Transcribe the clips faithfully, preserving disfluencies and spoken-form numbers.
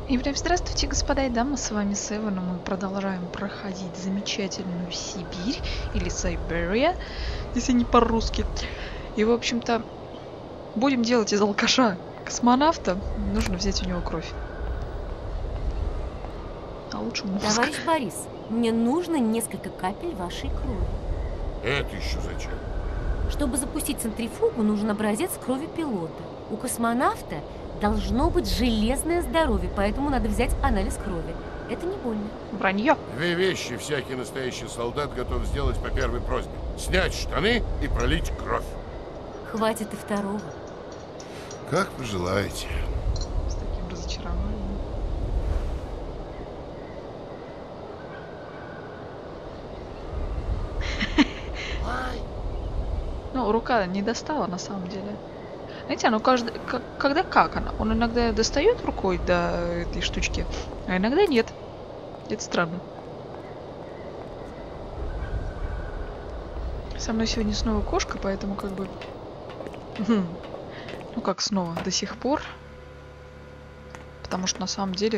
И всем здравствуйте, господа и дамы, с вами Севен, и мы продолжаем проходить замечательную Сибирь, или Сайберия, если не по-русски. И, в общем-то, будем делать из алкаша космонавта, нужно взять у него кровь. А лучше мозг. Товарищ Борис, мне нужно несколько капель вашей крови. Это еще зачем? Чтобы запустить центрифугу, нужен образец крови пилота. У космонавта должно быть железное здоровье, поэтому надо взять анализ крови. Это не больно. Вранье. Две вещи всякий настоящий солдат готов сделать по первой просьбе. Снять штаны и пролить кровь. Хватит и второго. Как пожелаете. С таким разочарованием. Ну, рука не достала на самом деле. Знаете, оно каждый, как, когда как она? Он иногда достает рукой до этой штучки, а иногда нет. Это странно. Со мной сегодня снова кошка, поэтому как бы... Ну как снова, до сих пор. Потому что на самом деле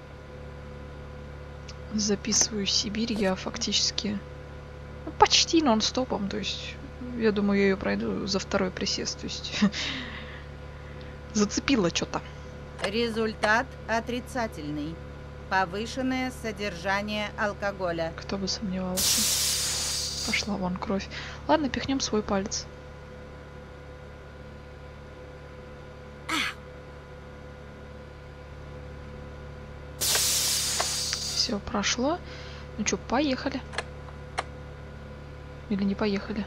записываю Сибирь я фактически ну, почти нон-стопом. То есть я думаю, я ее пройду за второй присест. То есть зацепило что-то. Результат отрицательный. Повышенное содержание алкоголя. Кто бы сомневался. Пошла вон кровь. Ладно, пихнем свой палец. Все прошло. Ну что, поехали. Или не поехали?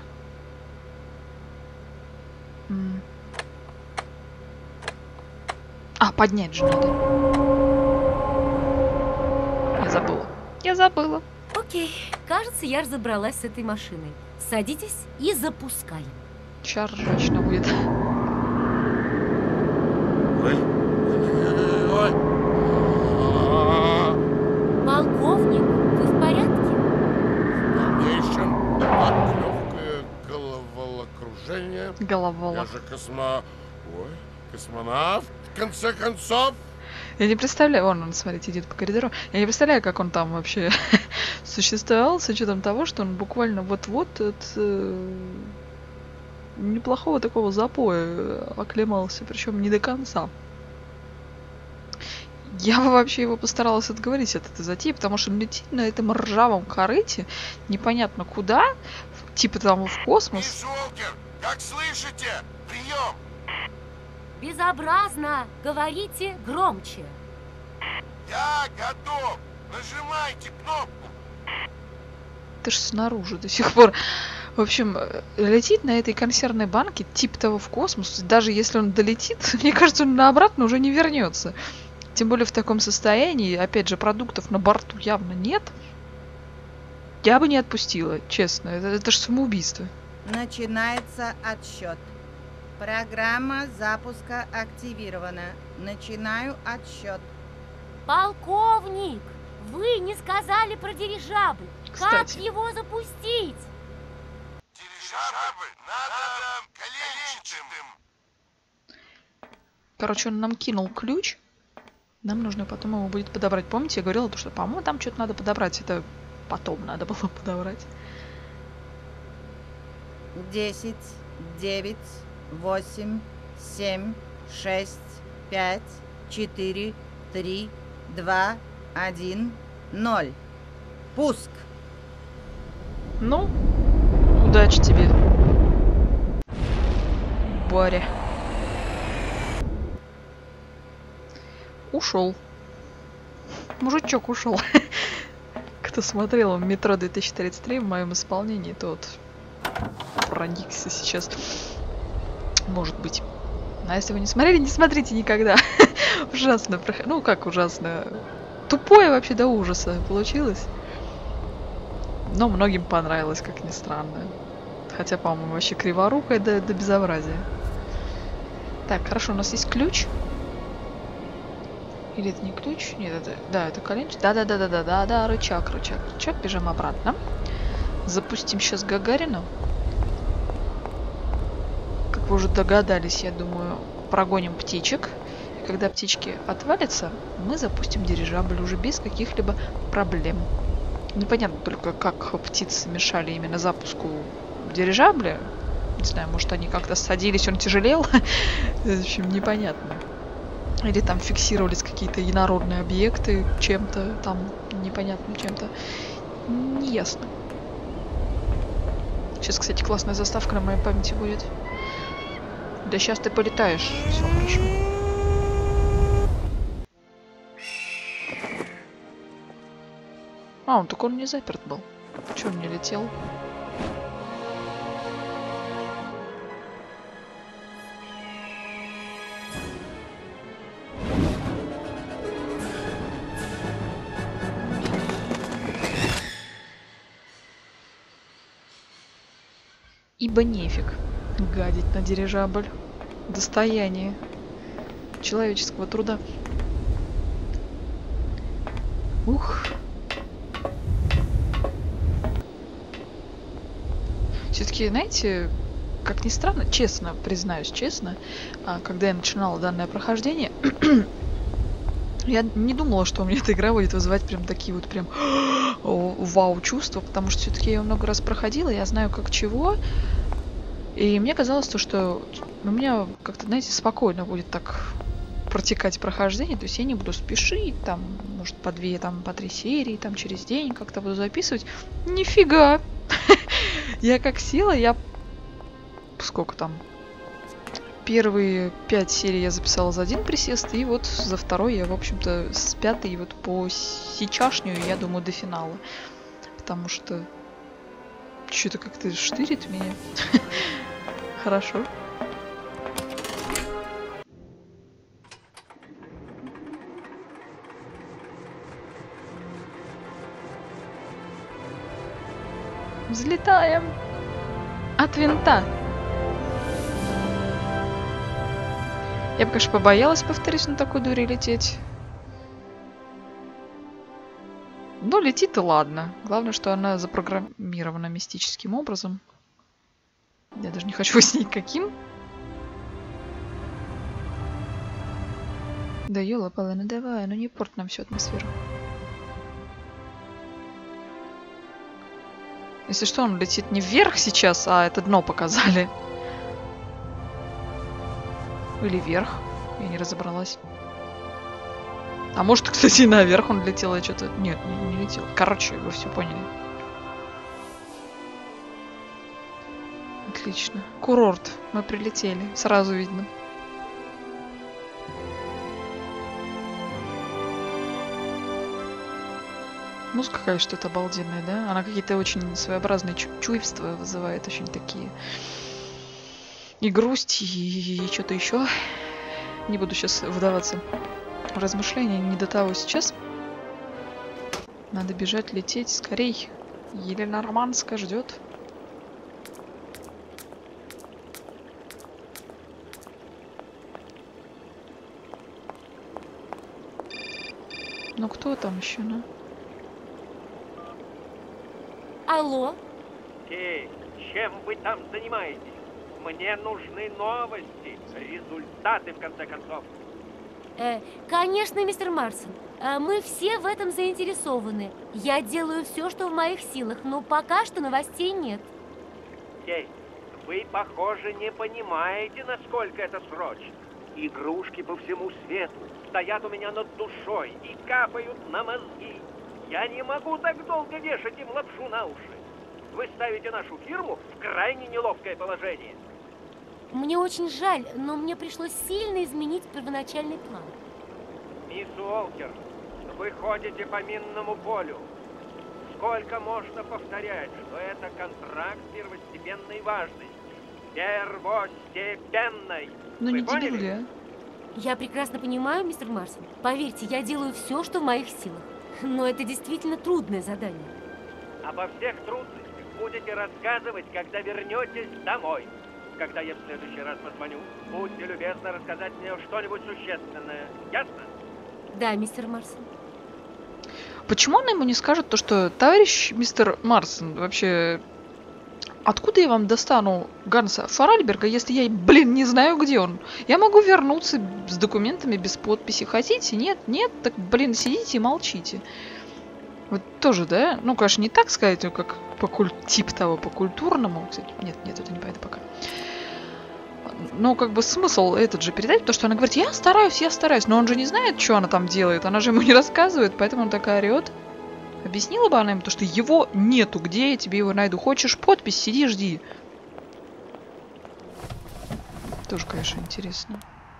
М. А, поднять же надо. Я забыла. Я забыла. Окей, кажется, я разобралась с этой машиной. Садитесь и запускаем. Сейчас ржачно будет. Ой. Ой. Полковник, вы в порядке? В полнейшем легкое головокружение. Головолом. Я же космо... Ой, космонавт, в конце концов. Я не представляю, вон он, смотрите, идет по коридору. Я не представляю, как он там вообще существовал, с учетом того, что он буквально вот-вот от э, неплохого такого запоя оклемался, причем не до конца. Я бы вообще его постаралась отговорить от этой затеи, потому что летит на этом ржавом корыте непонятно куда, типа там в космос. Мисс Уолкер, как слышите? Прием! Безобразно! Говорите громче. Я готов! Нажимайте кнопку! Ты ж снаружи до сих пор. В общем, летит на этой консервной банке, типа того в космос. Даже если он долетит, мне кажется, он на обратно уже не вернется. Тем более в таком состоянии, опять же, продуктов на борту явно нет. Я бы не отпустила, честно. Это, это же самоубийство. Начинается отсчет. Программа запуска активирована. Начинаю отсчет. Полковник, вы не сказали про дирижабль. Как Кстати. его запустить? Дирижабль надо коленчатым. Короче, он нам кинул ключ. Нам нужно потом его будет подобрать. Помните, я говорила, что, по-моему, там что-то надо подобрать. Это потом надо было подобрать. Десять, девять, восемь, семь, шесть, пять, четыре, три, два, один, ноль. Пуск. Ну, удачи тебе, Боря. Ушел. Мужичок ушел. Кто смотрел метро две тысячи тридцать три в моем исполнении, тот проникся сейчас. Может быть. А если вы не смотрели, не смотрите никогда. Ужасно. Ну, как ужасно. Тупое вообще до ужаса получилось. Но многим понравилось, как ни странно. Хотя, по-моему, вообще криворукое до, до безобразия. Так, хорошо, у нас есть ключ. Или это не ключ? Нет, это... Да, это коленч. Да-да-да-да-да-да-да, рычаг, рычаг, рычаг. Бежим обратно. Запустим сейчас Гагарину. Как вы уже догадались, я думаю, прогоним птичек. когда птички отвалятся, мы запустим дирижабль уже без каких-либо проблем. Непонятно только, как птицы мешали именно запуску дирижабля. Не знаю, может, они как-то садились, он тяжелел. В общем, непонятно. Или там фиксировались какие-то инородные объекты чем-то, там непонятно чем-то. Неясно. Сейчас, кстати, классная заставка на моей памяти будет. Да сейчас ты полетаешь, все хорошо. А, он только он не заперт был. Чего он не летел? Ибо нефиг гадить на дирижабль. Достояние человеческого труда. Ух. Все-таки, знаете, как ни странно, честно, признаюсь честно, когда я начинала данное прохождение, я не думала, что у меня эта игра будет вызывать прям такие вот прям вау чувства, потому что все-таки я ее много раз проходила, я знаю как чего, и мне казалось, то, что у меня как-то, знаете, спокойно будет так протекать прохождение, то есть я не буду спешить, там, может, по две, там, по три серии, там, через день как-то буду записывать. Нифига! Я как села, я... Сколько там? Первые пять серий я записала за один присест, и вот за второй я, в общем-то, с пятой вот по сейчасшнюю, я думаю, до финала. Потому что что-то как-то штырит меня. Хорошо. Взлетаем от винта. Я бы, конечно, побоялась, повторюсь, на такой дуре лететь. Но летит и ладно. Главное, что она запрограммирована мистическим образом. Я даже не хочу выяснить, каким. Да ёлопалы, ну давай, ну не порт нам всю атмосферу. Если что, он летит не вверх сейчас, а это дно показали. Или вверх. Я не разобралась. А может, кстати, наверх он летел, я что-то... Нет, не, не летел. Короче, вы все поняли. Отлично. Курорт. Мы прилетели. Сразу видно. Музыка какая что-то обалденная, да? Она какие-то очень своеобразные чу чувства вызывает, очень такие. И грусть, и, и, и что-то еще. Не буду сейчас вдаваться в размышления, не до того сейчас. Надо бежать, лететь скорей. Елена Романская ждет. Ну кто там еще, ну? Алло? Кейт, чем вы там занимаетесь? Мне нужны новости, результаты, в конце концов. Э, конечно, мистер Марсон. Э, мы все в этом заинтересованы. Я делаю все, что в моих силах, но пока что новостей нет. Кейт, вы, похоже, не понимаете, насколько это срочно. Игрушки по всему свету стоят у меня над душой и капают на мозги. Я не могу так долго вешать им лапшу на уши. Вы ставите нашу фирму в крайне неловкое положение. Мне очень жаль, но мне пришлось сильно изменить первоначальный план. Мисс Уолкер, вы ходите по минному полю. Сколько можно повторять, что это контракт первостепенной важности? Первостепенной. Ну Вы не дебили, а? Я прекрасно понимаю, мистер Марсон. Поверьте, я делаю все, что в моих силах. Но это действительно трудное задание. Обо всех трудностях будете рассказывать, когда вернетесь домой. Когда я в следующий раз позвоню, будьте любезны рассказать мне что-нибудь существенное. Ясно? Да, мистер Марсон. Почему она ему не скажет то, что товарищ мистер Марсон, вообще Откуда я вам достану Ганса Форальберга, если я, блин, не знаю, где он? Я могу вернуться с документами без подписи. Хотите? Нет? Нет? Так, блин, сидите и молчите. Вот тоже, да? Ну, конечно, не так сказать, но как по куль... тип того, по-культурному. Кстати, нет, нет, это не пойду пока. Но как бы смысл этот же передать, потому что она говорит, я стараюсь, я стараюсь. Но он же не знает, что она там делает. Она же ему не рассказывает, поэтому он такая орет. Объяснила бы она им, то, что его нету, где я тебе его найду. Хочешь подпись, сиди, жди. Тоже, конечно, интересно.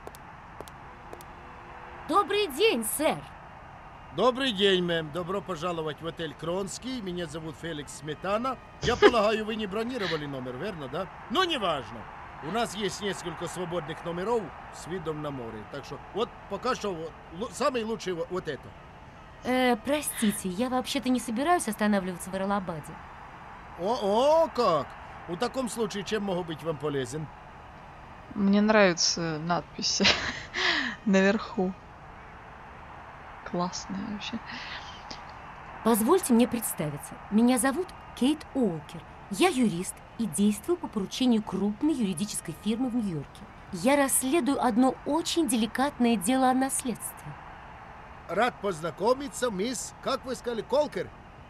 Добрый день, сэр. Добрый день, мэм. Добро пожаловать в отель Кронский. Меня зовут Феликс Сметана. Я полагаю, вы не бронировали номер, верно, да? Но неважно. У нас есть несколько свободных номеров с видом на море. Так что вот пока что вот, самый лучший вот, вот это. Э, простите, я вообще-то не собираюсь останавливаться в Эралабаде. О, о, как? В таком случае, чем могу быть вам полезен? Мне нравятся надписи наверху. Классные вообще. Позвольте мне представиться. Меня зовут Кейт Уолкер. Я юрист и действую по поручению крупной юридической фирмы в Нью-Йорке. Я расследую одно очень деликатное дело о наследстве. Рад познакомиться, мисс, как вы сказали, Колкер?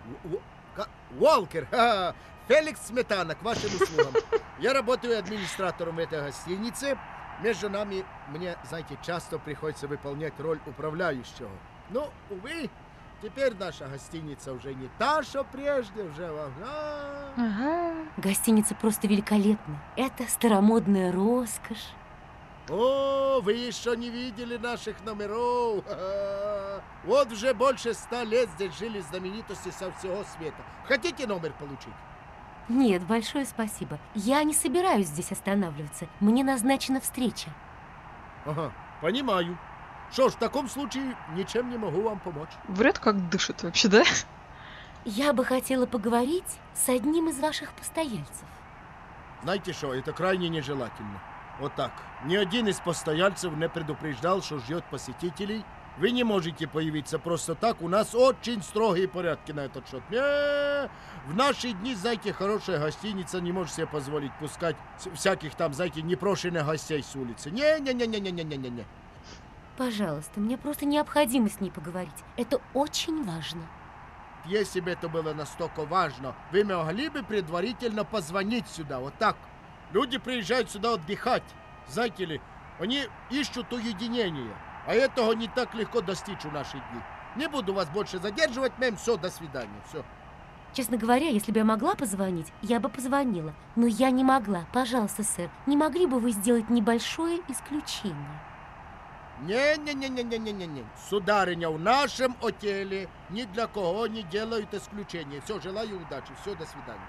Уолкер. Феликс Сметана, к вашим услугам. Я работаю администратором этой гостиницы. Между нами, мне, знаете, часто приходится выполнять роль управляющего. Но, увы, теперь наша гостиница уже не та, что прежде, уже... Ага. Ага. Гостиница просто великолепна. Это старомодная роскошь. О, вы еще не видели наших номеров. Вот уже больше ста лет здесь жили знаменитости со всего света. Хотите номер получить? Нет, большое спасибо. Я не собираюсь здесь останавливаться. Мне назначена встреча. Ага, понимаю. Что ж, в таком случае ничем не могу вам помочь. Вряд как дышит вообще, да? Я бы хотела поговорить с одним из ваших постояльцев. Знаете что, это крайне нежелательно. Вот так. Ни один из постояльцев не предупреждал, что ждет посетителей. Вы не можете появиться просто так. У нас очень строгие порядки на этот счет. Не, в наши дни, знаете, хорошая гостиница не может себе позволить пускать всяких там, знаете, непрошенных гостей с улицы. Не-не-не-не-не-не-не-не. Пожалуйста, мне просто необходимо с ней поговорить. Это очень важно. Если бы это было настолько важно, вы могли бы предварительно позвонить сюда, вот так. Люди приезжают сюда отдыхать, знаете ли, они ищут уединения, а этого не так легко достичь в наши дни. Не буду вас больше задерживать, мэм, все, до свидания, все. Честно говоря, если бы я могла позвонить, я бы позвонила. Но я не могла. Пожалуйста, сэр, не могли бы вы сделать небольшое исключение? Не-не-не-не-не-не-не. Сударыня, в нашем отеле ни для кого не делают исключения. Все, желаю удачи, все, до свидания.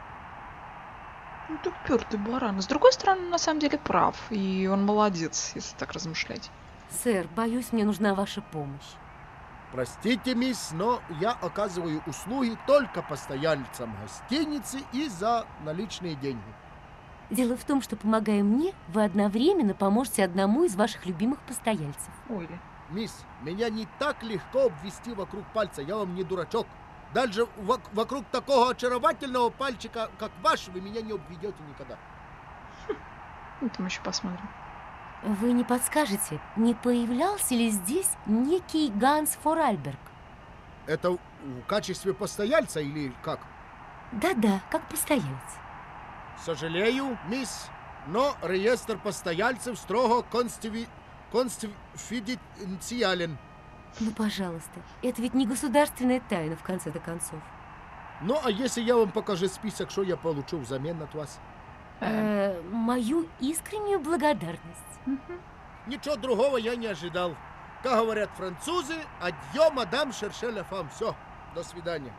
Ну, ты упертый баран. С другой стороны, на самом деле прав. И он молодец, если так размышлять. Сэр, боюсь, мне нужна ваша помощь. Простите, мисс, но я оказываю услуги только постояльцам гостиницы и за наличные деньги. Дело в том, что, помогая мне, вы одновременно поможете одному из ваших любимых постояльцев. Ой. Мисс, меня не так легко обвести вокруг пальца, я вам не дурачок. Даже вок вокруг такого очаровательного пальчика, как ваш, вы меня не обведете никогда. Ну, там еще посмотрим. Вы не подскажете, не появлялся ли здесь некий Ганс Форальберг? Это в качестве постояльца или как? Да-да, как постоялец. Сожалею, мисс, но реестр постояльцев строго констиви... конфиденциален. Ну, пожалуйста, это ведь не государственная тайна, в конце-то концов. Ну, а если я вам покажу список, что я получу взамен от вас? Э, мою искреннюю благодарность. Ничего другого я не ожидал. Как говорят французы, адьё, мадам, шерше ля фам. Все, до свидания.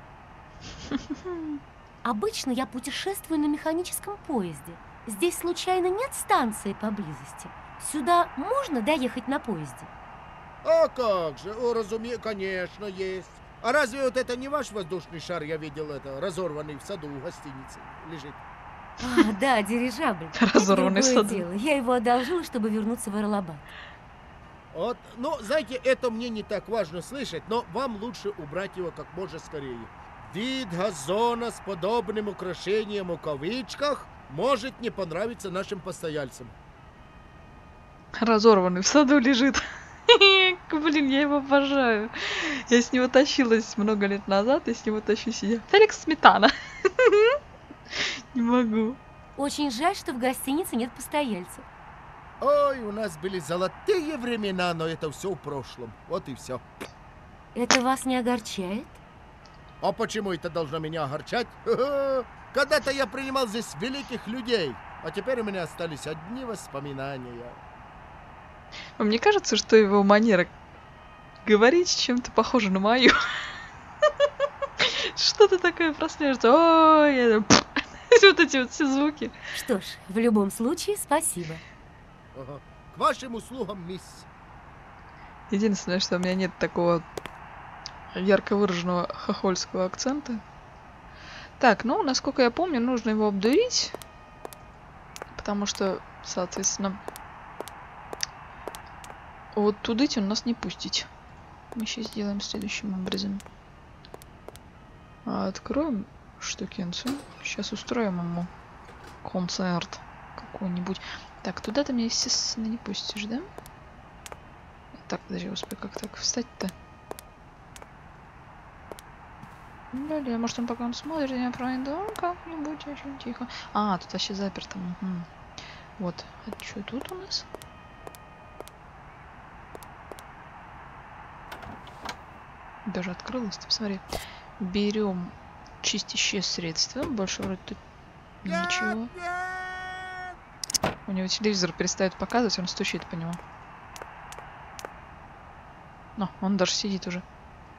Обычно я путешествую на механическом поезде. Здесь случайно нет станции поблизости? Сюда можно доехать на поезде? А как же, о, разумеется, конечно, есть. А разве вот это не ваш воздушный шар, я видел это, разорванный в саду у гостиницы, лежит? А, да, дирижабль. Разорванный в Это другое саду. дело. Я его одолжила, чтобы вернуться в Эралабад. Вот, ну, знаете, это мне не так важно слышать, но вам лучше убрать его как можно скорее. Вид газона с подобным украшением в кавычках может не понравиться нашим постояльцам. Разорванный в саду лежит. Блин, я его обожаю. Я с него тащилась много лет назад, я с него тащусь я. Феликс Сметана. Не могу. Очень жаль, что в гостинице нет постояльцев. Ой, у нас были золотые времена, но это все в прошлом. Вот и все. Это вас не огорчает? А почему это должно меня огорчать? Когда-то я принимал здесь великих людей, а теперь у меня остались одни воспоминания. Мне кажется, что его манера говорить чем-то похожа на мою. Что-то такое прослеживается. Ой, вот эти вот все звуки. Что ж, в любом случае, спасибо. Ага. К вашим услугам, мисс. Единственное, что у меня нет такого ярко выраженного хохольского акцента. Так, ну, насколько я помню, нужно его обдурить. Потому что, соответственно, вот тудыть он нас не пустить. Мы сейчас сделаем следующим образом. Откроем штукенцию. Сейчас устроим ему концерт какой-нибудь. Так, туда ты меня, естественно, не пустишь, да? Так, подожди, господи, как так встать-то? Да, может он пока он смотрит, я пройду как-нибудь очень тихо. А, тут вообще заперто. Угу. Вот, а что тут у нас? Даже открылось, ты посмотри. Берем чистящее средство. Больше вроде тут ничего. У него телевизор перестает показывать, он стучит по нему. Но, он даже сидит уже.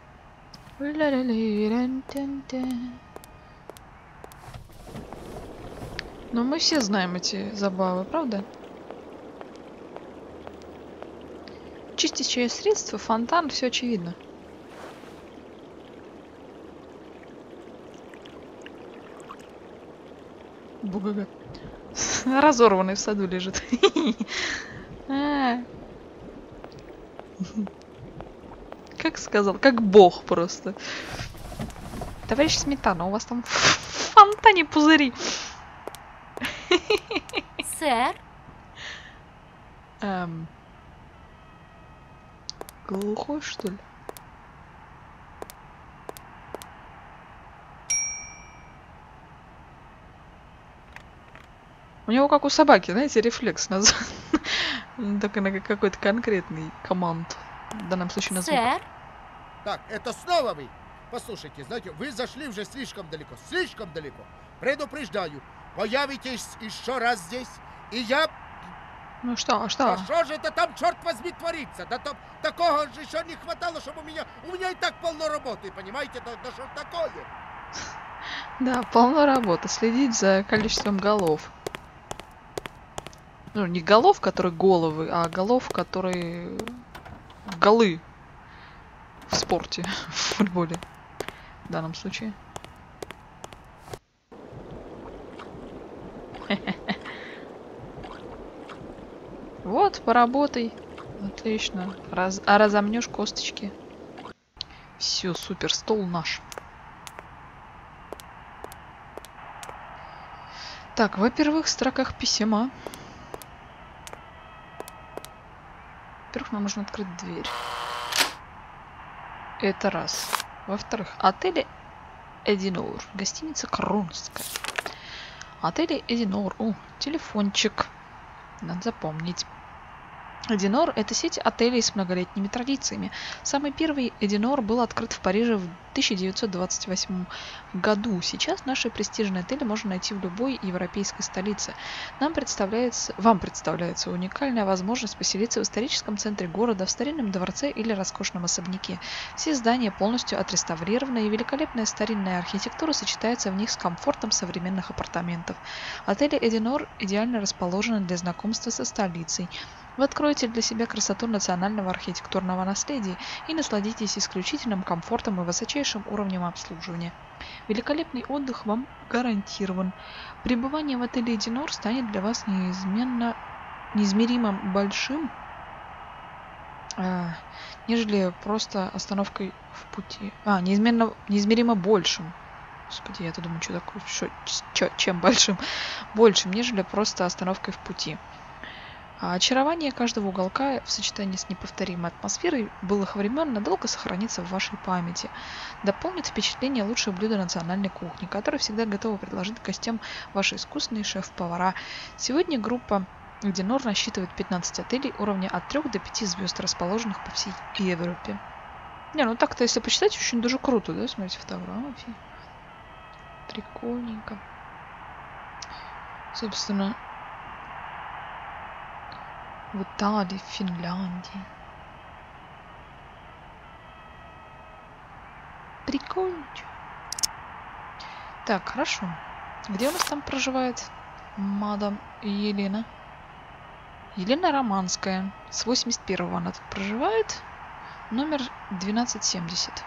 Но мы все знаем эти забавы, правда? Чистящее средство, фонтан, все очевидно. Бугага. Разорванный в саду лежит. Как сказал, как бог просто. Товарищ Сметана, у вас там в фонтане пузыри. Сэр? Эм... Глухой, что ли? У него как у собаки, знаете, рефлекс на только на какой-то конкретный команд. В данном случае на звук. Сэр? Так, это снова вы. Послушайте, знаете, вы зашли уже слишком далеко. Слишком далеко. Предупреждаю. Появитесь еще раз здесь, и я... Ну что, а что? А что же это там, черт возьми, творится? Да там такого же еще не хватало, чтобы у меня... У меня и так полно работы, понимаете? Да, да что ж такое? Да, полно работы. Следить за количеством голов. Ну, не голов, которые головы, а голов, которые... Голы. В спорте, в футболе. В данном случае. Вот, поработай. Отлично. Раз... А разомнешь косточки. Все, супер, стол наш. Так, во-первых, в строках письма. Во-первых, нам нужно открыть дверь. Это раз. Во-вторых, отель Эдинор. Гостиница Кронская. Отель Эдинор. О, телефончик. Надо запомнить. Эдинор – это сеть отелей с многолетними традициями. Самый первый Эдинор был открыт в Париже в тысяча девятьсот двадцать восьмом году. Сейчас наши престижные отели можно найти в любой европейской столице. Нам представляется, вам представляется уникальная возможность поселиться в историческом центре города, в старинном дворце или роскошном особняке. Все здания полностью отреставрированы, и великолепная старинная архитектура сочетается в них с комфортом современных апартаментов. Отели Эдинор идеально расположены для знакомства со столицей. Вы откроете для себя красоту национального архитектурного наследия и насладитесь исключительным комфортом и высочайшим уровнем обслуживания. Великолепный отдых вам гарантирован. Пребывание в отеле Эдинор станет для вас неизменно, неизмеримо большим а, нежели просто остановкой в пути. А, неизмерно, неизмеримо большим. Господи, я-то думаю, что такое, что, чё, чем большим? Большим, нежели просто остановкой в пути. А очарование каждого уголка в сочетании с неповторимой атмосферой былых времен надолго сохранится в вашей памяти. Дополнит впечатление лучшие блюда национальной кухни, которые всегда готовы предложить гостям ваши искусные шеф-повара. Сегодня группа Гденор насчитывает пятнадцать отелей уровня от трёх до пяти звезд, расположенных по всей Европе. Не, ну так-то, если почитать, очень даже круто, да? Смотрите, фотографии. Прикольненько. Собственно, в Италии, в Финляндии. Прикольно. Так, хорошо. Где у нас там проживает мадам Елена? Елена Романская. С восемьдесят первого она тут проживает. Номер двенадцать семьдесят.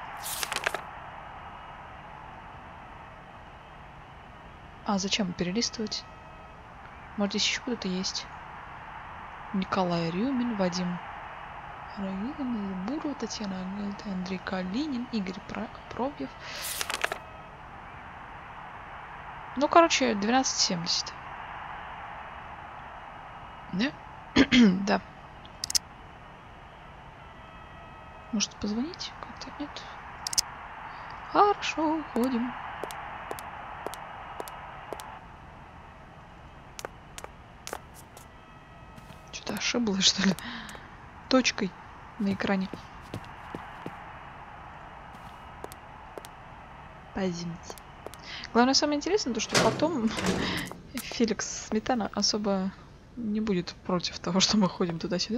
А зачем перелистывать? Может, здесь еще кто-то есть? Николай Рюмин, Вадим Раилин, Бурова, Татьяна Агальта, Андрей Калинин, Игорь Пробьев. Ну, короче, двенадцать семьдесят. Да? Да. Может, позвонить? Как-то нет. Хорошо, уходим. Что-то ошиблась, что ли? Точкой на экране. Пойдемте. Главное, самое интересное, то, что потом Феликс Сметана особо не будет против того, что мы ходим туда-сюда.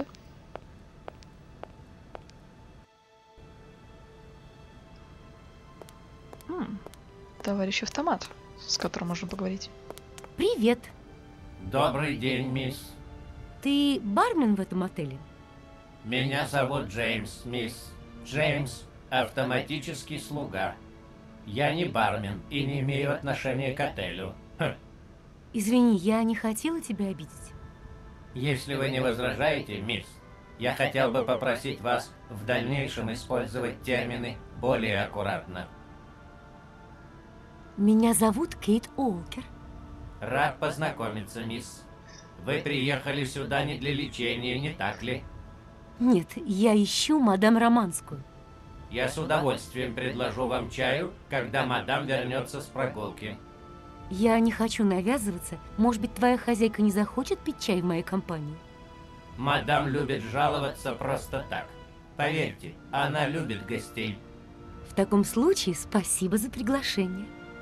М-м, товарищ автомат, с которым можно поговорить. Привет. Добрый день, мисс. Ты бармен в этом отеле? Меня зовут Джеймс, мисс. Джеймс, автоматический слуга. Я не бармен и не имею отношения к отелю. Хм. Извини, я не хотела тебя обидеть. Если вы не возражаете, мисс, я хотел бы попросить вас в дальнейшем использовать термины более аккуратно. Меня зовут Кейт Уолкер. Рад познакомиться, мисс. Вы приехали сюда не для лечения, не так ли? Нет, я ищу мадам Романскую. Я с удовольствием предложу вам чаю, когда мадам вернется с прогулки. Я не хочу навязываться. Может быть, твоя хозяйка не захочет пить чай в моей компании? Мадам любит жаловаться просто так. Поверьте, она любит гостей. В таком случае спасибо за приглашение.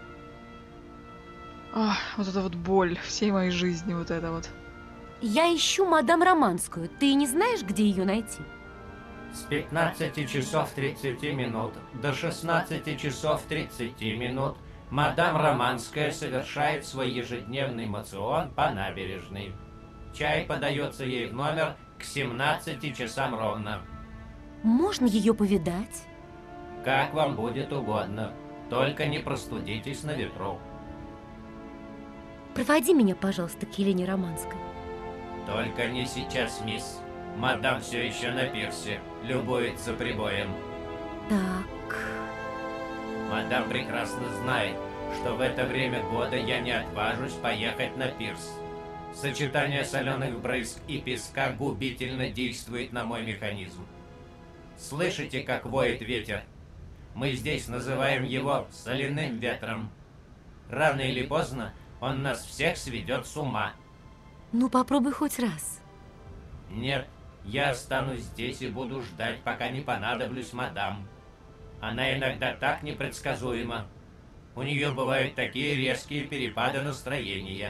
Ах, вот это вот боль всей моей жизни, вот это вот. Я ищу мадам Романскую. Ты не знаешь, где ее найти? С пятнадцати часов тридцати минут до шестнадцати часов тридцати минут мадам Романская совершает свой ежедневный моцион по набережной. Чай подается ей в номер к семнадцати часам ровно. Можно ее повидать? Как вам будет угодно. Только не простудитесь на ветру. Проводи меня, пожалуйста, к Елене Романской. Только не сейчас, мисс. Мадам все еще на пирсе, любуется прибоем. Так. Мадам прекрасно знает, что в это время года я не отважусь поехать на пирс. Сочетание соленых брызг и песка губительно действует на мой механизм. Слышите, как воет ветер? Мы здесь называем его соляным ветром. Рано или поздно он нас всех сведет с ума. Ну, попробуй хоть раз. Нет, я останусь здесь и буду ждать, пока не понадоблюсь мадам. Она иногда так непредсказуема. У нее бывают такие резкие перепады настроения.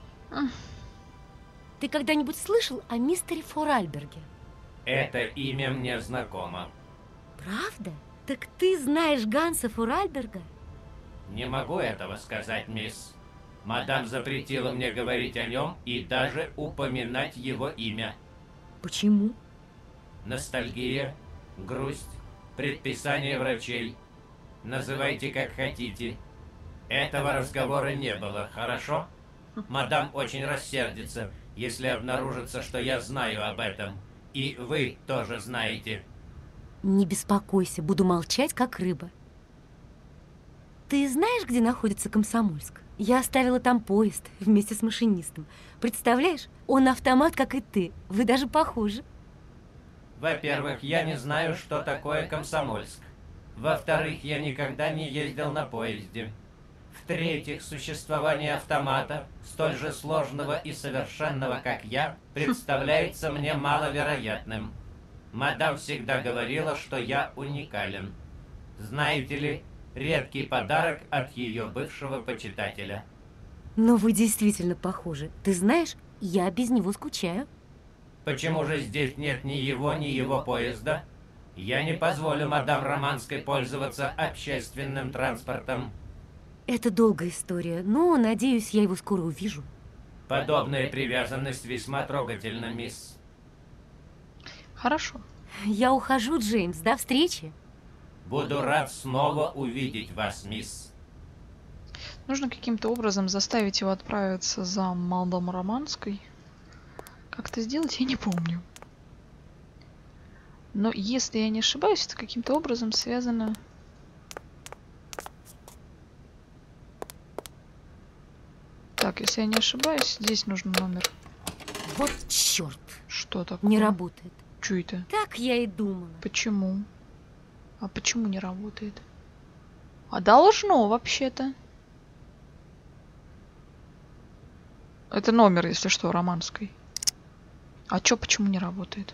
Ты когда-нибудь слышал о мистере Форальберге? Это имя мне знакомо. Правда? Так ты знаешь Ганса Форальберга? Не могу этого сказать, мисс. Мадам запретила мне говорить о нем и даже упоминать его имя. Почему? Ностальгия, грусть, предписание врачей. Называйте как хотите. Этого разговора не было, хорошо? Мадам очень рассердится, если обнаружится, что я знаю об этом. И вы тоже знаете. Не беспокойся, буду молчать, как рыба. Ты знаешь, где находится Комсомольск? Я оставила там поезд вместе с машинистом. Представляешь, он автомат, как и ты. Вы даже похожи. Во-первых, я не знаю, что такое Комсомольск. Во-вторых, я никогда не ездил на поезде. В-третьих, существование автомата, столь же сложного и совершенного, как я, представляется мне маловероятным. Мадам всегда говорила, что я уникален. Знаете ли, редкий подарок от ее бывшего почитателя. Но вы действительно похожи. Ты знаешь, я без него скучаю. Почему же здесь нет ни его, ни его поезда? Я не позволю мадам Романской пользоваться общественным транспортом. Это долгая история, но, надеюсь, я его скоро увижу. Подобная привязанность весьма трогательна, мисс. Хорошо. Я ухожу, Джеймс. До встречи. Буду рад снова увидеть вас, мисс. Нужно каким-то образом заставить его отправиться за мадам Романской. Как это сделать, я не помню. Но если я не ошибаюсь, это каким-то образом связано... Так, если я не ошибаюсь, здесь нужен номер. Вот черт. Что такое? Не работает. Чё это? Так я и думала. Почему? А почему не работает? А должно вообще-то. Это номер, если что, Романской. А чё, почему не работает?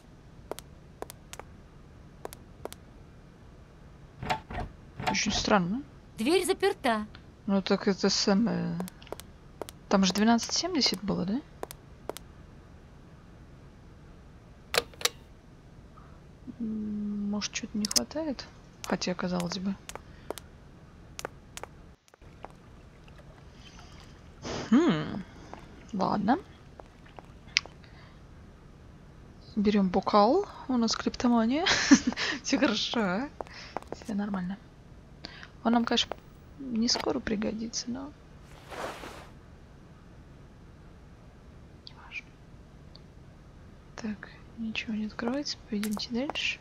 Очень странно. Дверь заперта. Ну так это самое... Там же двенадцать семьдесят было, да? М, Может, что-то не хватает? Хотя, казалось бы. Хм. Ладно. Берем бокал. У нас криптомания. Все хорошо. Все нормально. Он нам, конечно, не скоро пригодится, но... Неважно. Так, ничего не открывается. Пойдемте дальше.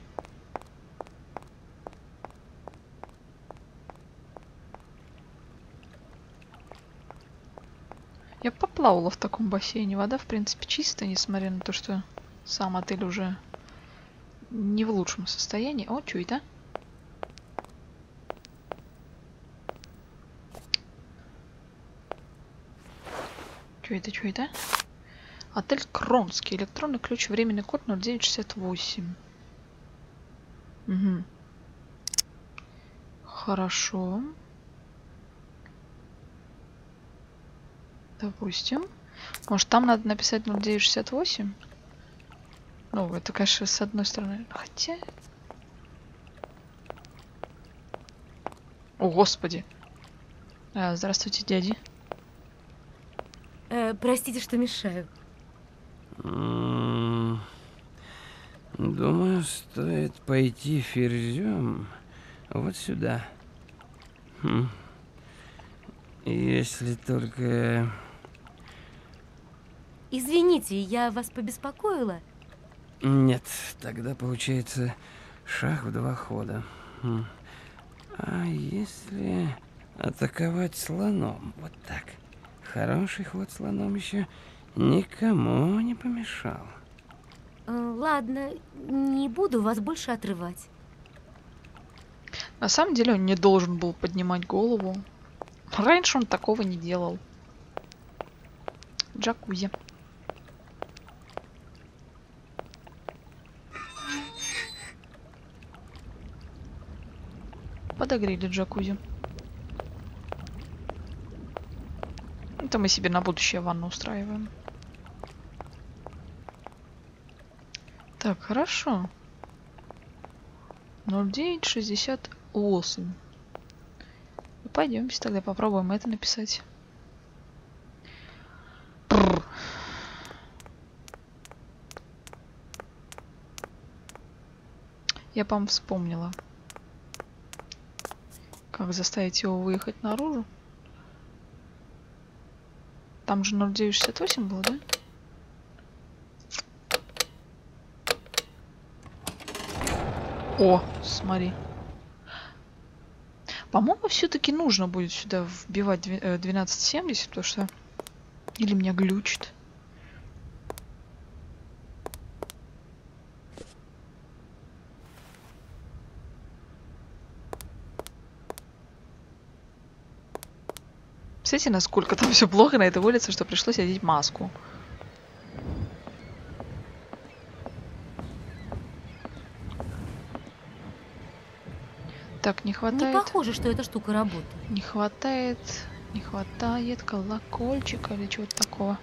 Я поплавала в таком бассейне. Вода, в принципе, чистая, несмотря на то, что сам отель уже не в лучшем состоянии. О, что это? Что это, что это? Отель Кронский. Электронный ключ. Временный код ноль девять шестьдесят восемь. Угу. Хорошо. Допустим. Может, там надо написать ноль девять шестьдесят восемь? Ну, это, конечно, с одной стороны. Хотя... О, господи. А, здравствуйте, дяди. Э, простите, что мешаю. Думаю, стоит пойти ферзем вот сюда. Хм. Если только... Извините, я вас побеспокоила? Нет, тогда получается шах в два хода. Хм. А если атаковать слоном? Вот так. Хороший ход слоном еще никому не помешал. Э, ладно, не буду вас больше отрывать. На самом деле он не должен был поднимать голову. Раньше он такого не делал. Джакузи. Подогрели джакузи. Это мы себе на будущее ванну устраиваем. Так, хорошо. ноль девять шестьдесят восемь. Пойдемте тогда попробуем это написать. Прррр. Я, по-моему, вспомнила, как заставить его выехать наружу. Там же ноль девять шестьдесят восемь было, да? О, смотри. По-моему, все-таки нужно будет сюда вбивать двенадцать семьдесят, потому что... Или меня глючит. Представляете, насколько там все плохо на этой улице, что пришлось одеть маску. Так, не хватает... Не похоже, что эта штука работает. Не хватает... Не хватает колокольчика или чего-то такого.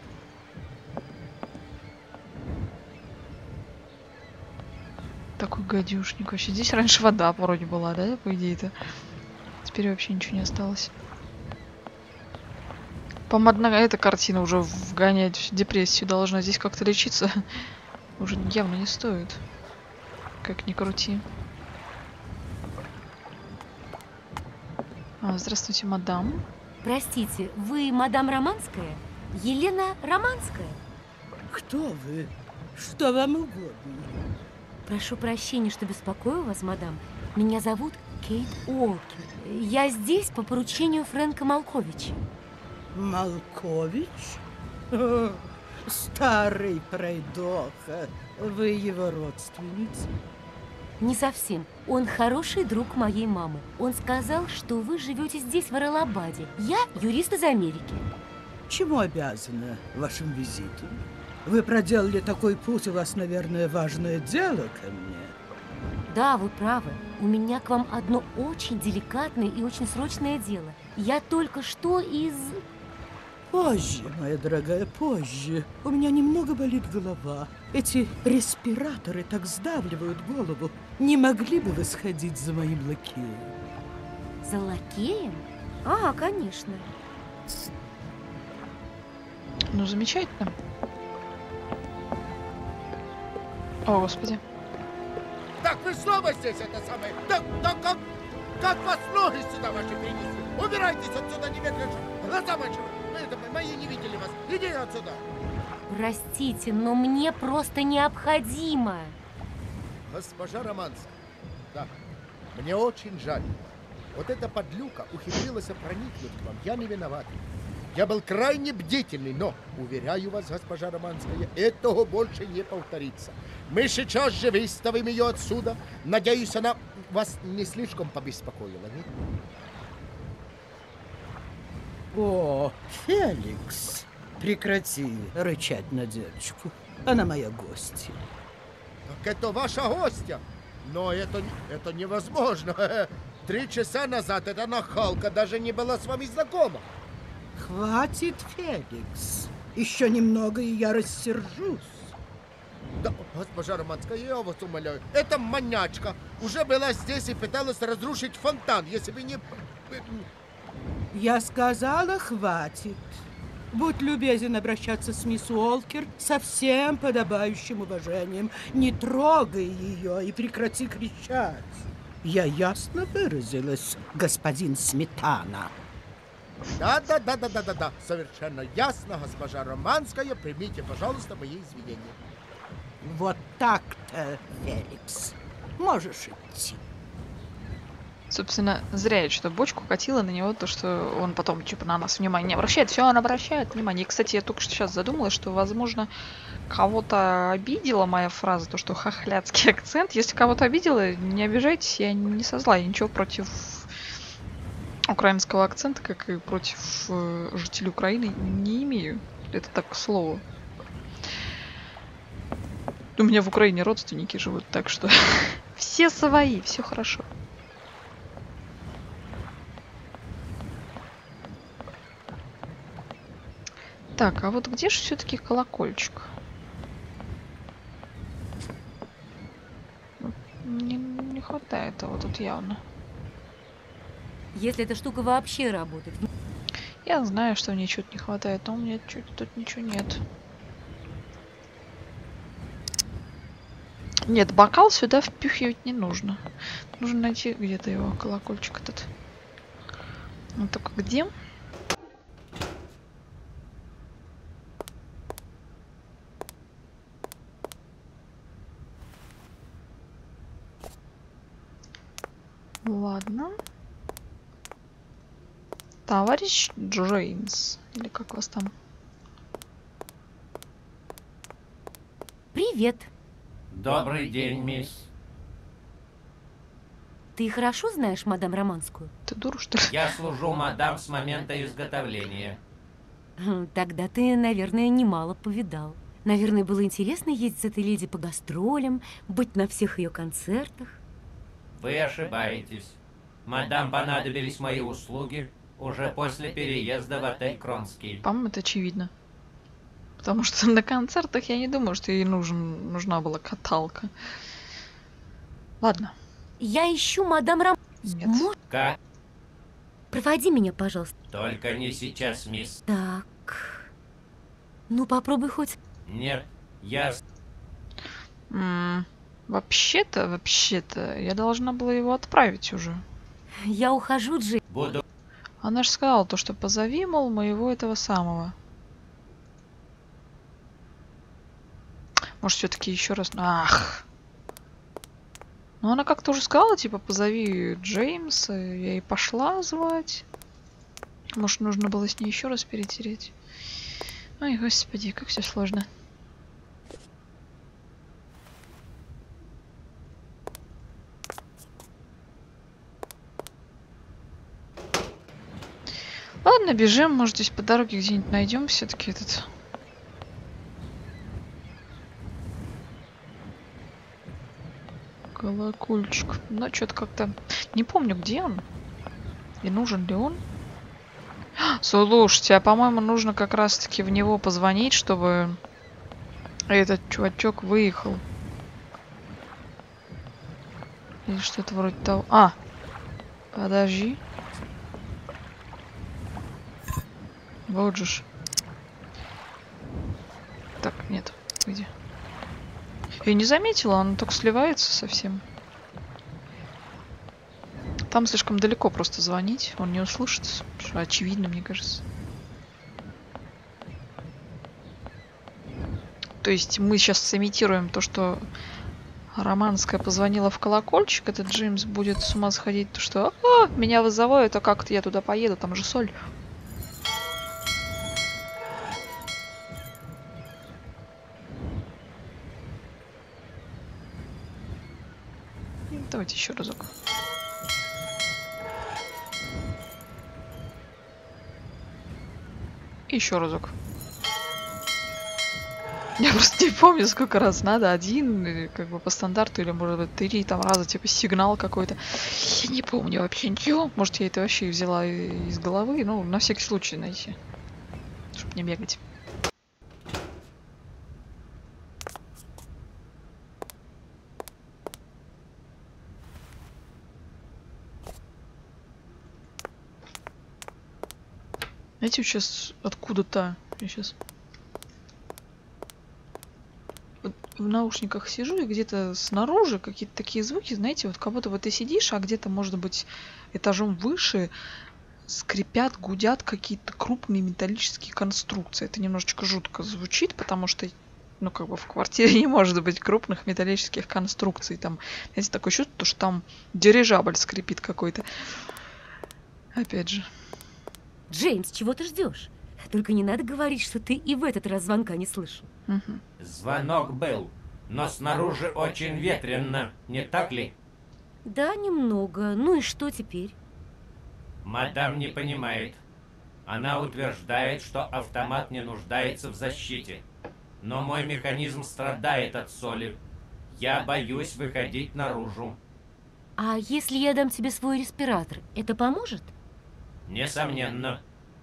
Такой гадюшник вообще. Здесь раньше вода вроде была, да, по идее-то? Теперь вообще ничего не осталось. По-моему, одна эта картина уже вгоняет в депрессию должна. Здесь как-то лечиться уже явно не стоит. Как ни крути. А, здравствуйте, мадам. Простите, вы мадам Романская? Елена Романская? Кто вы? Что вам угодно? Прошу прощения, что беспокою вас, мадам. Меня зовут Кейт Уолкер. Я здесь по поручению Фрэнка Малковича. Малкович? О, старый пройдоха. Вы его родственница? Не совсем. Он хороший друг моей мамы. Он сказал, что вы живете здесь, в Арлабаде. Я юрист из Америки. Чему обязана вашим визитом? Вы проделали такой путь, у вас, наверное, важное дело ко мне. Да, вы правы. У меня к вам одно очень деликатное и очень срочное дело. Я только что из... Позже, моя дорогая, позже. У меня немного болит голова. Эти респираторы так сдавливают голову. Не могли бы вы сходить за моим лакеем? За лакеем? А, конечно. Ну, замечательно. О, господи. Так вы снова здесь, это самое? Да, да как, как вас ноги сюда ваши принесли? Убирайтесь отсюда немедленно. Глаза ваши, это, мои не видели вас. Иди отсюда. Простите, но мне просто необходимо. Госпожа Романская, да, мне очень жаль. Вот эта подлюка ухитрилась проникнуть к вам. Я не виноват. Я был крайне бдительный, но, уверяю вас, госпожа Романская, этого больше не повторится. Мы сейчас же выставим ее отсюда. Надеюсь, она вас не слишком побеспокоила, нет? О, Феликс, прекрати рычать на девочку. Она моя гостья. Так это ваша гостья? Но это, это невозможно. Три часа назад эта нахалка даже не была с вами знакома. Хватит, Феликс. Еще немного, и я рассержусь. Да, госпожа Романская, я вас умоляю. Эта маньячка уже была здесь и пыталась разрушить фонтан, если бы не... Я сказала, хватит. Будь любезен обращаться с мисс Уолкер со всем подобающим уважением. Не трогай ее и прекрати кричать. Я ясно выразилась, господин Сметана. Да, да, да, да, да, да, да. Совершенно ясно, госпожа Романская. Примите, пожалуйста, мои извинения. Вот так-то, Феликс. Можешь идти. Собственно, зря я что-то бочку катила на него, то, что он потом, типа, на нас внимание не обращает. Все, он обращает внимание. И, кстати, я только что сейчас задумалась, что, возможно, кого-то обидела моя фраза, то, что хохляцкий акцент. Если кого-то обидела, не обижайтесь, я не со зла. Я ничего против украинского акцента, как и против э, жителей Украины, не имею. Это так, к слову. У меня в Украине родственники живут, так что все свои, все хорошо. Так, а вот где же все-таки колокольчик? Не, не хватает его тут явно. Если эта штука вообще работает. Я знаю, что мне чего-то не хватает, но у меня чуть тут ничего нет. Нет, бокал сюда впихивать не нужно. Нужно найти где-то его колокольчик этот. Ну только где? Ладно. Товарищ Джеймс. Или как вас там? Привет. Добрый день, мисс. Ты хорошо знаешь мадам Романскую? Ты дура, что ли? Я служу мадам с момента изготовления. Хм, Тогда ты, наверное, немало повидал. Наверное, было интересно ездить с этой леди по гастролям, быть на всех ее концертах. Вы ошибаетесь. Мадам понадобились мои услуги уже после переезда в отель Кронский. По-моему, это очевидно. Потому что на концертах я не думаю, что ей нужен, нужна была каталка. Ладно. Я ищу мадам Ром... Нет. Как? Проводи меня, пожалуйста. Только не сейчас, мисс. Так. Ну, попробуй хоть. Нет, я... М, Вообще-то, вообще-то, я должна была его отправить уже. Я ухожу, Джей. Буду... Она же сказала то, что позови, мол, моего этого самого. Может, все-таки еще раз... Ах! Ну, она как-то уже сказала, типа, позови Джеймса. Я и пошла звать. Может, нужно было с ней еще раз перетереть. Ой, господи, как все сложно. Ладно, бежим, может, здесь по дороге где-нибудь найдем все-таки этот... колокольчик. Но что-то как-то... Не помню, где он. И нужен ли он. Слушайте, а по-моему, нужно как раз-таки в него позвонить, чтобы этот чувачок выехал. Или что-то вроде того. А! Подожди. Вот же ж. Так, нет, где? Я не заметила, он только сливается совсем. Там слишком далеко просто звонить, он не услышит. Что очевидно, мне кажется. То есть мы сейчас сымитируем то, что Романская позвонила в колокольчик, этот Джеймс будет с ума сходить, то что «А, меня вызывают, а как-то я туда поеду, там же соль». Давайте еще разок. Еще разок. Я просто не помню, сколько раз надо. Один, или как бы по стандарту, или может быть три там раза, типа сигнал какой-то. Я не помню вообще ничего. Может, я это вообще взяла из головы. Ну, на всякий случай найти. Чтобы не бегать. Знаете, сейчас откуда-то... Я сейчас... Вот в наушниках сижу, и где-то снаружи какие-то такие звуки, знаете, вот как будто вот ты сидишь, а где-то, может быть, этажом выше скрипят, гудят какие-то крупные металлические конструкции. Это немножечко жутко звучит, потому что, ну, как бы в квартире не может быть крупных металлических конструкций. Там, знаете, такое чувство, что там дирижабль скрипит какой-то. Опять же. Джеймс, чего ты ждешь? Только не надо говорить, что ты и в этот раз звонка не слышал. Угу. Звонок был, но снаружи очень ветрено, не так ли? Да, немного. Ну и что теперь? Мадам не понимает. Она утверждает, что автомат не нуждается в защите. Но мой механизм страдает от соли. Я боюсь выходить наружу. А если я дам тебе свой респиратор, это поможет? Несомненно.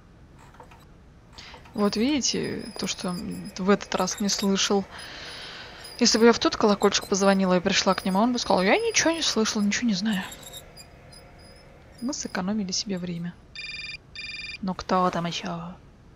Вот видите, то, что в этот раз не слышал. Если бы я в тот колокольчик позвонила и пришла к нему, он бы сказал, я ничего не слышал, ничего не знаю. Мы сэкономили себе время. Ну кто там еще?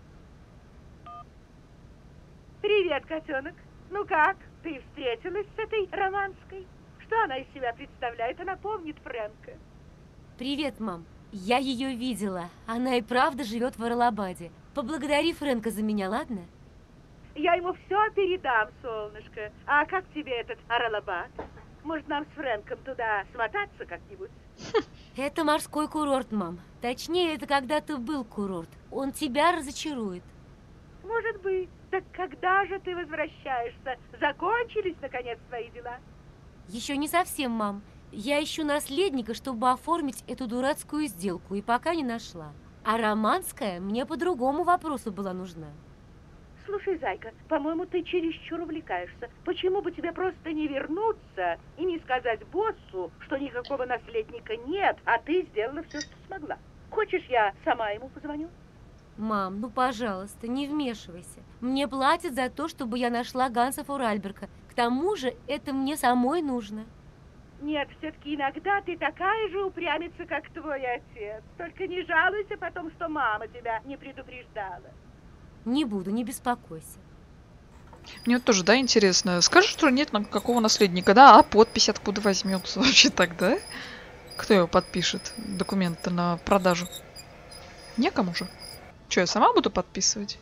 Привет, котенок. Ну как, ты встретилась с этой Романской? Что она из себя представляет? Она помнит Фрэнка. Привет, мам. Я ее видела. Она и правда живет в Арлабаде. Поблагодари Фрэнка за меня, ладно? Я ему все передам, солнышко. А как тебе этот Арлабад? Может, нам с Фрэнком туда смотаться как-нибудь? Это морской курорт, мам. Точнее, это когда-то был курорт. Он тебя разочарует. Может быть. Так когда же ты возвращаешься? Закончились, наконец, твои дела? Еще не совсем, мам. Я ищу наследника, чтобы оформить эту дурацкую сделку, и пока не нашла. А Романская мне по другому вопросу была нужна. Слушай, зайка, по-моему, ты чересчур увлекаешься. Почему бы тебе просто не вернуться и не сказать боссу, что никакого наследника нет, а ты сделала все, что смогла? Хочешь, я сама ему позвоню? Мам, ну пожалуйста, не вмешивайся. Мне платят за то, чтобы я нашла Ганса Фуральберга. К тому же это мне самой нужно. Нет, все-таки иногда ты такая же упрямица, как твой отец. Только не жалуйся потом, что мама тебя не предупреждала. Не буду, не беспокойся. Мне вот тоже, да, интересно. Скажи, что нет никакого наследника, да? А подпись откуда возьмется вообще тогда? Кто его подпишет? Документы на продажу. Некому же. Че, я сама буду подписывать?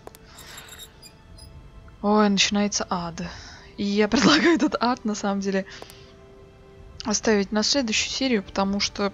Ой, начинается ад. И я предлагаю этот ад, на самом деле, оставить на следующую серию, потому что...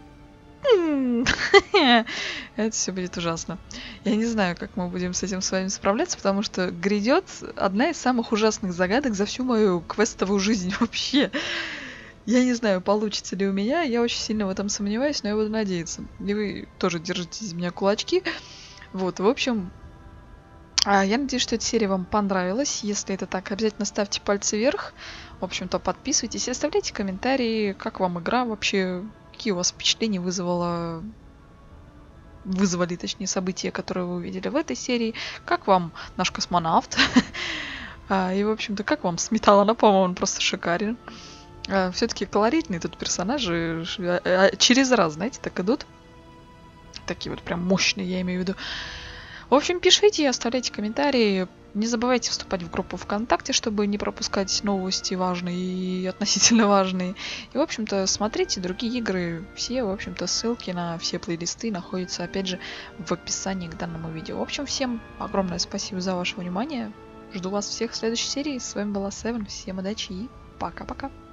Это все будет ужасно. Я не знаю, как мы будем с этим с вами справляться, потому что грядет одна из самых ужасных загадок за всю мою квестовую жизнь вообще. Я не знаю, получится ли у меня, я очень сильно в этом сомневаюсь, но я буду надеяться. И вы тоже держите из меня кулачки. Вот, в общем, я надеюсь, что эта серия вам понравилась. Если это так, обязательно ставьте пальцы вверх. В общем-то, подписывайтесь и оставляйте комментарии, как вам игра вообще, какие у вас впечатления вызвала... вызвали, точнее, события, которые вы увидели в этой серии. Как вам наш космонавт? И, в общем-то, как вам Сметана? По-моему, он просто шикарен. Все-таки колоритные тут персонажи через раз, знаете, так идут. Такие вот прям мощные, я имею в виду. В общем, пишите, оставляйте комментарии. Не забывайте вступать в группу ВКонтакте, чтобы не пропускать новости важные и относительно важные. И, в общем-то, смотрите другие игры. Все, в общем-то, ссылки на все плейлисты находятся, опять же, в описании к данному видео. В общем, всем огромное спасибо за ваше внимание. Жду вас всех в следующей серии. С вами была Севен. Всем удачи и пока-пока.